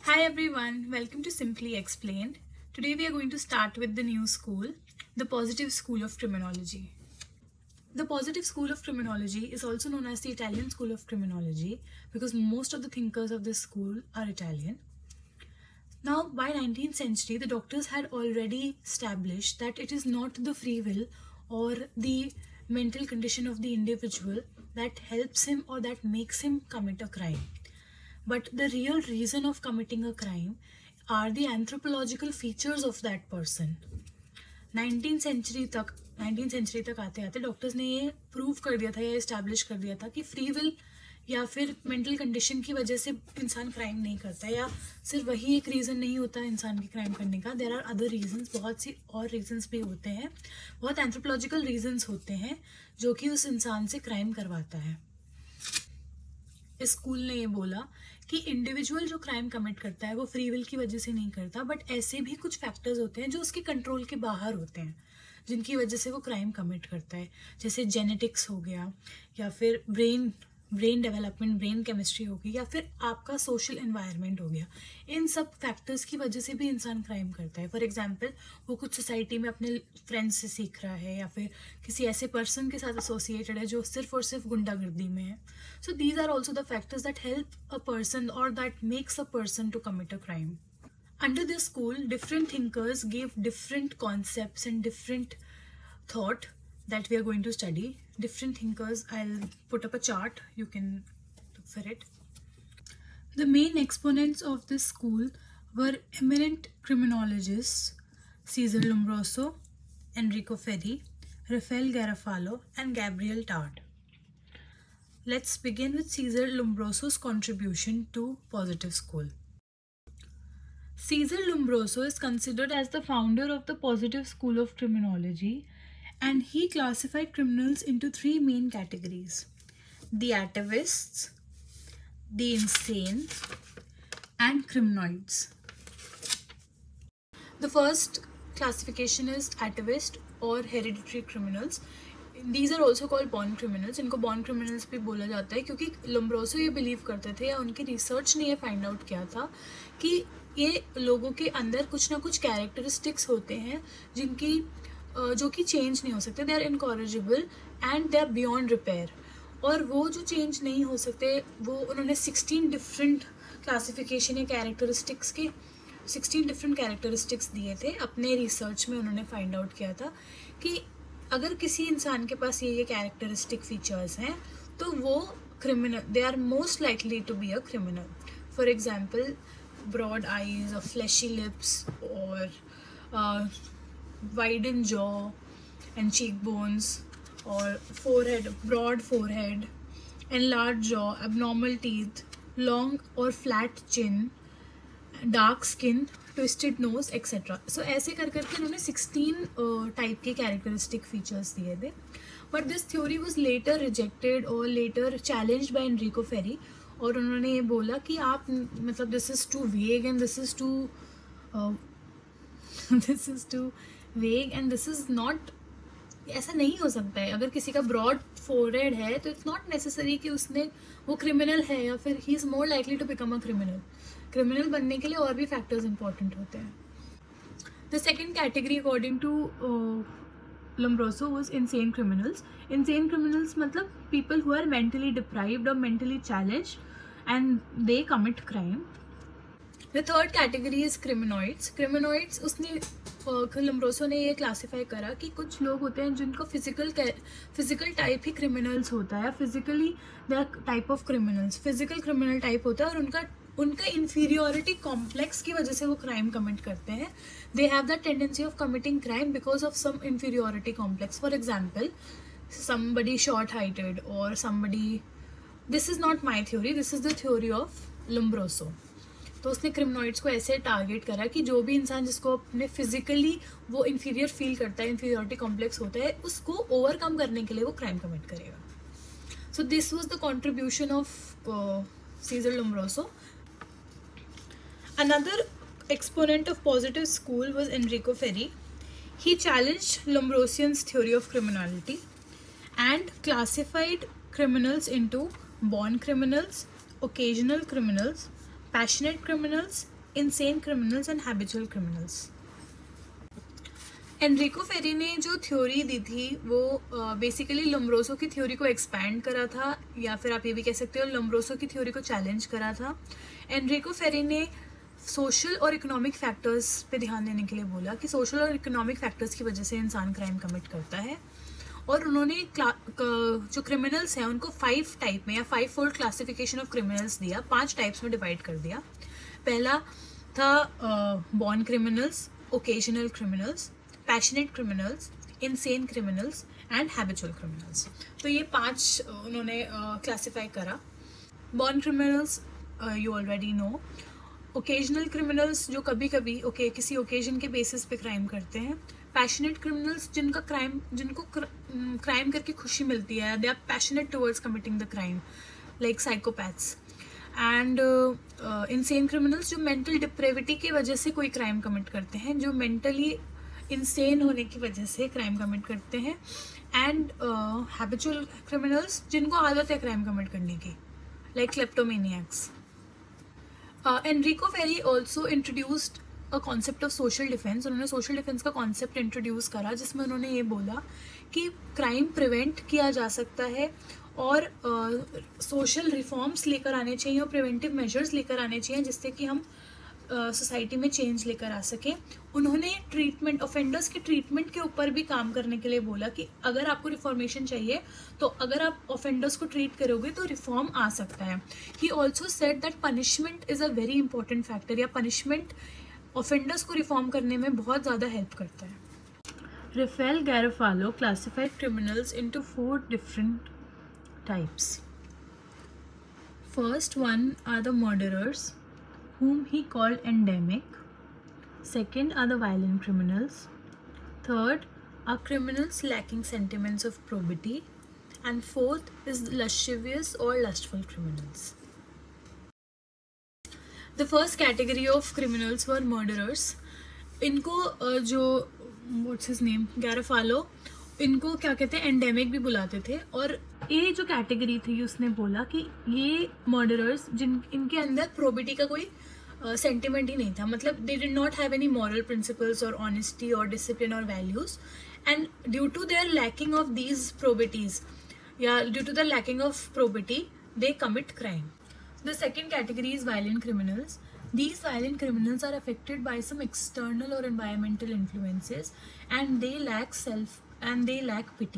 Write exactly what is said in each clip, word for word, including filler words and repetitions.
Hi everyone, welcome to Simply Explained. Today we are going to start with the new school, the Positive School of Criminology. The Positive School of Criminology is also known as the Italian School of Criminology because most of the thinkers of this school are Italian. Now, by nineteenth century, the doctors had already established that it is not the free will or the mental condition of the individual that helps him or that makes him commit a crime. But the real reason of committing a crime are the anthropological features of that person. Nineteen century तक nineteen century तक आते आते doctors ने ये prove कर दिया था या इस्टेब्लिश कर दिया था कि फ्री विल या फिर मेंटल कंडीशन की वजह से इंसान क्राइम नहीं करता, या सिर्फ वही एक रीज़न नहीं होता इंसान की क्राइम करने का. देयर आर अदर रीजंस, बहुत सी और रीजंस भी होते हैं, बहुत एंथ्रोपोलॉजिकल रीजंस होते हैं जो कि उस इंसान से क्राइम करवाता है. इस स्कूल ने ये बोला कि इंडिविजुअल जो क्राइम कमिट करता है वो फ्री विल की वजह से नहीं करता, बट ऐसे भी कुछ फैक्टर्स होते हैं जो उसके कंट्रोल के बाहर होते हैं जिनकी वजह से वो क्राइम कमिट करता है. जैसे जेनेटिक्स हो गया, या फिर brain brain development, brain chemistry हो गई, या फिर आपका सोशल एनवायरनमेंट हो गया. इन सब फैक्टर्स की वजह से भी इंसान क्राइम करता है. फॉर एग्जांपल, वो कुछ सोसाइटी में अपने फ्रेंड्स से सीख रहा है या फिर किसी ऐसे पर्सन के साथ एसोसिएटेड है जो सिर्फ और सिर्फ गुंडागर्दी में है. So these are also the factors that help a person और that makes a person to commit a crime. Under this school, different thinkers gave different concepts and different thought that we are going to study. Different thinkers, I'll put up a chart, you can look for it. The main exponents of this school were eminent criminologists Cesare Lombroso, Enrico Ferri, Rafael Garofalo, and Gabriel Tarde. Let's begin with Cesare Lombroso's contribution to positive school. Cesare Lombroso is considered as the founder of the positive school of criminology, and he classified criminals into three main categories: the atavists, the insane, and criminaloids. The first classification is atavist or hereditary criminals. These are also called born criminals. इनको born criminals भी बोला जाता है क्योंकि Lombroso ये believe करते थे, या उनकी रिसर्च ने ये फाइंड आउट किया था कि ये लोगों के अंदर कुछ ना कुछ कैरेक्टरिस्टिक्स होते हैं जिनकी जो कि चेंज नहीं हो सकते. They are incorrigible and they are beyond repair. और वो जो चेंज नहीं हो सकते वो उन्होंने सिक्सटीन डिफरेंट क्लासिफिकेशन या कैरेक्टरिस्टिक्स के सिक्सटीन डिफरेंट कैरेक्टरिस्टिक्स दिए थे. अपने रिसर्च में उन्होंने फाइंड आउट किया था कि अगर किसी इंसान के पास ये ये कैरेक्टरिस्टिक फीचर्स हैं तो वो criminal, they are most likely to be a criminal. For example, broad eyes or fleshy lips or uh, widened jaw and cheekbones, or forehead, broad forehead, enlarged jaw, abnormal teeth, long or flat chin, dark skin, twisted nose, et cetera. So ऐसे कर करके उन्होंने sixteen type के characteristic features दिए थे. But this theory was later rejected और later challenged by Enrico Ferri, और उन्होंने ये बोला कि आप मतलब this is too vague and this is too this is too vague and this is not, ऐसा नहीं हो सकता है. अगर किसी का ब्रॉड फोरहेड है तो इट्स नॉट नेसेसरी कि उसने वो क्रिमिनल है, या फिर he is more likely to become a criminal. Criminal बनने के लिए और भी फैक्टर्स इंपॉर्टेंट होते हैं. The second category according to Lombroso was insane criminals. Insane criminals मतलब people who are mentally deprived or mentally challenged and they commit crime. The third category is criminaloids. Criminaloids उसने Lombroso ने ये classify करा कि कुछ लोग होते हैं जिनको फिजिकल फिजिकल टाइप ही क्रिमिनल्स होता है. Physically they are type of criminals, physical criminal type होता है, और उनका उनका इन्फीरियोरिटी कॉम्प्लेक्स की वजह से वो क्राइम कमिट करते हैं. They have the tendency of committing crime because of some inferiority complex. For example, somebody short heighted or somebody, this is not my theory, this is the theory of Lombroso. तो उसने क्रिमिनॉइड्स को ऐसे target करा कि जो भी इंसान जिसको अपने फिजिकली वो इन्फीरियर फील करता है, इन्फीरियोरिटी कॉम्प्लेक्स होता है, उसको ओवरकम करने के लिए वो क्राइम कमिट करेगा. So this was the contribution of Cesare Lombroso. Another exponent of positive school was Enrico Ferri. He challenged Lombrosian's theory of criminality and classified criminals into born criminals, occasional criminals, passionate criminals, insane criminals and habitual criminals. Enrico Ferri ने जो theory दी थी वो basically uh, Lombroso की theory को expand करा था, या फिर आप ये भी कह सकते हो लोम्ब्रोसो की थ्योरी को चैलेंज करा था. एनरिको फेरी ने सोशल और इकोनॉमिक फैक्टर्स पे ध्यान देने के लिए बोला कि सोशल और इकोनॉमिक फैक्टर्स की वजह से इंसान क्राइम कमिट करता है. और उन्होंने जो क्रिमिनल्स हैं उनको फाइव टाइप में या five fold classification of criminals दिया, पांच टाइप्स में डिवाइड कर दिया. पहला था born criminals, occasional criminals, passionate criminals, insane criminals and habitual criminals. तो ये पांच उन्होंने क्लासिफाई करा. Born criminals you already know. Occasional criminals जो कभी कभी ओके किसी ओकेजन के बेसिस पे क्राइम करते हैं. पैशनेट क्रिमिनल्स जिनका क्राइम जिनको क्राइम करके खुशी मिलती है, they are passionate towards committing the crime, like psychopaths. And insane criminals जो मेंटल डिप्रेविटी की वजह से कोई क्राइम कमिट करते हैं, जो मेंटली इंसेन होने की वजह से क्राइम कमिट करते हैं. एंड हैबिचुअल क्रिमिनल्स जिनको आदत है क्राइम कमिट करने की, like kleptomaniacs. Enrico Ferri also introduced a concept of social defence. उन्होंने सोशल डिफेंस का कॉन्सेप्ट इंट्रोड्यूस करा जिसमें उन्होंने ये बोला कि क्राइम प्रिवेंट किया जा सकता है और सोशल uh, रिफॉर्म्स लेकर आने चाहिए और प्रिवेंटिव मेजर्स लेकर आने चाहिए जिससे कि हम सोसाइटी uh, में चेंज लेकर आ सकें. उन्होंने ट्रीटमेंट ऑफेंडर्स के ट्रीटमेंट के ऊपर भी काम करने के लिए बोला कि अगर आपको रिफॉर्मेशन चाहिए तो अगर आप ऑफेंडर्स को ट्रीट करोगे तो रिफॉर्म आ सकता है. He also said that punishment is a very important factor, या पनिशमेंट ऑफेंडर्स को रिफॉर्म करने में बहुत ज़्यादा हेल्प करता है. Rafael Garofalo classified criminals into four different types. First one are the murderers, whom he called endemic. Second are the violent criminals. Third are criminals lacking sentiments of probity. And fourth is lascivious or lustful criminals. The first category of criminals were murderers. इनको जो what's his name गैरोफालो, इनको क्या कहते हैं endemic भी बुलाते थे. और ये जो कैटेगरी थी उसने बोला कि ये मर्डरर्स जिन इनके अंदर प्रोबिटी का कोई सेंटिमेंट uh, ही नहीं था, मतलब they did not have any moral principles और ऑनेस्टी और डिसिप्लिन और values. And due to their lacking of these probities या due to the lacking of probity they commit crime. The second category is violent criminals. These violent criminals are affected by some external or environmental influences and they lack self and they lack pity.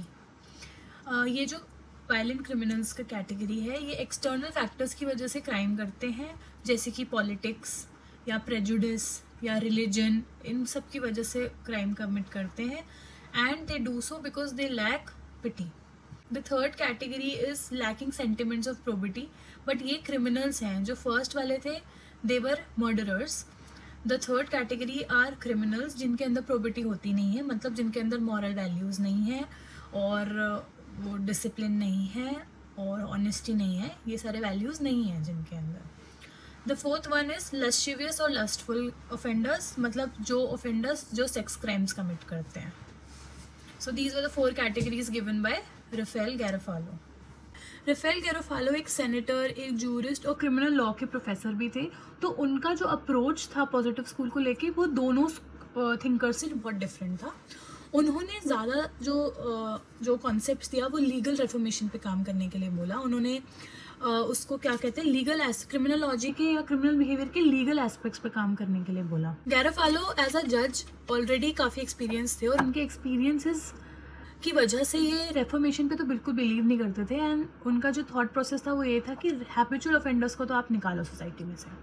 uh, ये जो violent criminals का category है ये external factors की वजह से crime करते हैं, जैसे कि politics या prejudice या religion, इन सब की वजह से crime commit करते हैं. And they do so because they lack pity. The third category is lacking sentiments of probity. But ये criminals हैं. जो first वाले थे they were murderers. The third category are criminals जिनके अंदर probity होती नहीं है, मतलब जिनके अंदर moral values नहीं है और वो discipline नहीं है और honesty नहीं है, ये सारे values नहीं हैं जिनके अंदर. The fourth one is lascivious और lustful offenders, मतलब जो offenders जो sex crimes commit करते हैं. So these were the four categories given by Rafael Garofalo. Rafael Garofalo एक सेनेटर, एक जूरिस्ट और क्रिमिनल लॉ के प्रोफेसर भी थे. तो उनका जो अप्रोच था पॉजिटिव स्कूल को लेके वो दोनों थिंकर से बहुत डिफरेंट था. उन्होंने ज़्यादा जो जो कॉन्सेप्ट्स दिया वो लीगल रिफॉर्मेशन पे काम करने के लिए बोला. उन्होंने उसको क्या कहते हैं लीगल क्रिमिनोलॉजी के या क्रिमिनल बिहेवियर के लीगल एस्पेक्ट्स पे काम करने के लिए बोला. गैरोफालो एज अ जज ऑलरेडी काफ़ी एक्सपीरियंस थे और उनके एक्सपीरियंसेस की वजह से ये रेफॉर्मेशन पे तो बिल्कुल बिलीव नहीं करते थे. एंड उनका जो थॉट प्रोसेस था वो ये था कि हैबिचुअल ऑफेंडर्स को तो आप निकालो सोसाइटी में से.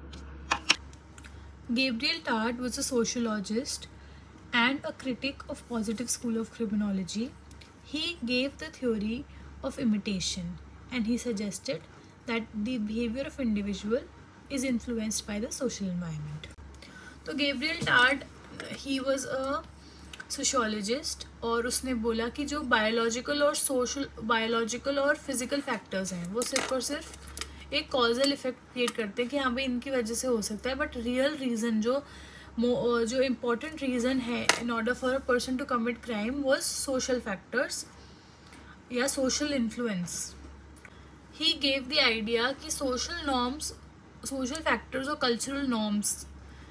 Gabriel Tart was a sociologist and a critic of positive school of criminology. He gave the theory of imitation and he suggested that the behavior of individual is influenced by the social environment. तो Gabriel Tart, he was a sociologist और उसने बोला कि जो biological और social biological और physical factors हैं वो सिर्फ और सिर्फ एक कॉजल इफेक्ट क्रिएट करते हैं कि हाँ भाई इनकी वजह से हो सकता है, बट रियल रीज़न जो जो इम्पोर्टेंट रीज़न है in order for a person to commit crime was social factors या social influence. He gave the idea कि सोशल नॉर्म्स, सोशल फैक्टर्स और कल्चरल नॉर्म्स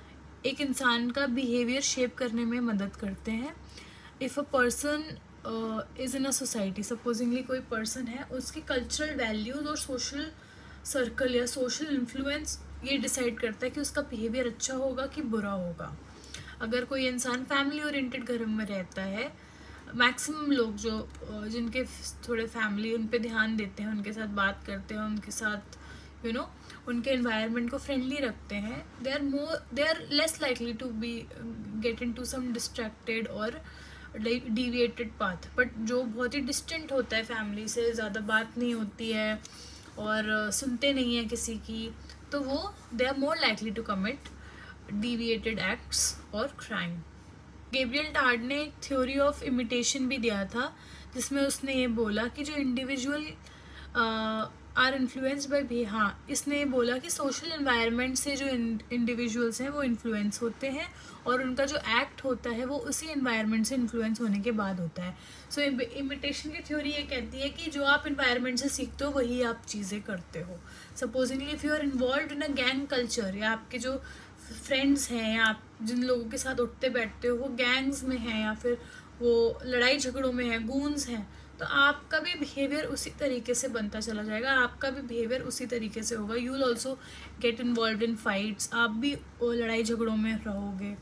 एक इंसान का बिहेवियर शेप करने में मदद करते हैं। If a person is in a society, supposingly कोई पर्सन है, उसकी कल्चरल वैल्यूज़ और सोशल सर्कल या सोशल इन्फ्लुएंस ये डिसाइड करता है कि उसका बिहेवियर अच्छा होगा कि बुरा होगा। अगर कोई इंसान फैमिली ओरिएंटेड घर में रहता है, मैक्सिमम लोग जो जिनके थोड़े फैमिली उन पे ध्यान देते हैं, उनके साथ बात करते हैं, उनके साथ यू you नो know, उनके एनवायरनमेंट को फ्रेंडली रखते हैं, they are more they are less likely to be get in to some distracted और डिविएटेड पाथ। बट जो बहुत ही डिस्टेंट होता है फैमिली से, ज़्यादा बात नहीं होती है और uh, सुनते नहीं है किसी की, तो वो they are more likely to commit deviated acts और क्राइम। गैब्रियल टार्ड ने एक थ्योरी ऑफ इमिटेशन भी दिया था, जिसमें उसने ये बोला कि जो इंडिविजुअल आर इन्फ्लुएंस्ड बाय भी हाँ इसने ये बोला कि सोशल एनवायरनमेंट से जो इंडिविजुअल्स हैं वो इन्फ्लुएंस होते हैं और उनका जो एक्ट होता है वो उसी एनवायरनमेंट से इन्फ्लुएंस होने के बाद होता है। सो इमिटेशन की थ्योरी ये कहती है कि जो आप इन्वायरनमेंट से सीखते हो वही आप चीज़ें करते हो। Supposingly if you are involve in a gang culture, या आपके जो फ्रेंड्स हैं या आप जिन लोगों के साथ उठते बैठते हो वो गैंग्स में हैं या फिर वो लड़ाई झगड़ों में हैं, गूंस हैं, तो आपका भी बिहेवियर उसी तरीके से बनता चला जाएगा, आपका भी बिहेवियर उसी तरीके से होगा। You will also get involve in fights, आप भी लड़ाई झगड़ों में रहोगे।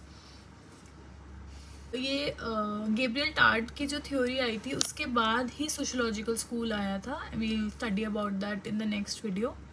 ये गैब्रियल टार्ड की जो थ्योरी आई थी उसके बाद ही सोशियोलॉजिकल स्कूल आया था। We will study about that in the next video.